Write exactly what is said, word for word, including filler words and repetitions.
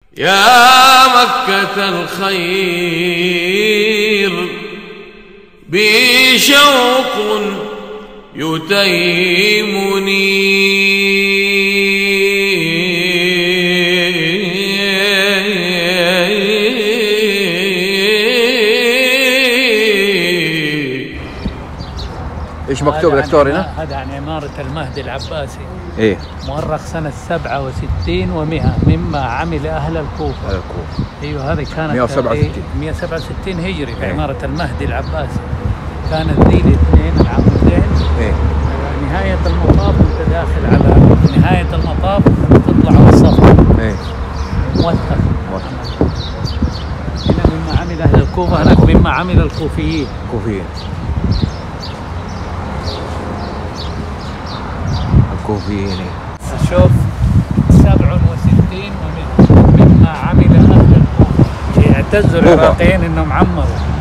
يا مكة الخير بي شوق يتيمني ايش مكتوب دكتور هنا؟ هذا عن عمارة المهدي العباسي. ايه مؤرخ سنة سبعة وستين ومئة مما عمل أهل الكوفة. أهل الكوفة. أيوه هذه كانت مئة وسبعة وستين مئة وسبعة وستين هجري في إيه؟ عمارة المهدي العباسي. كانت ذي الاثنين العمودين. ايه نهاية المطاف أنت داخل على نهاية المطاف تطلع على الصف. ايه موثق. موثق. هنا مما عمل أهل الكوفة، هناك مما عمل الكوفيين. كوفيين. الكوفيين. شوف سبعة وستين ومئة مما عمل أهل الكوفة. يعتزوا العراقيين إنهم عمروا.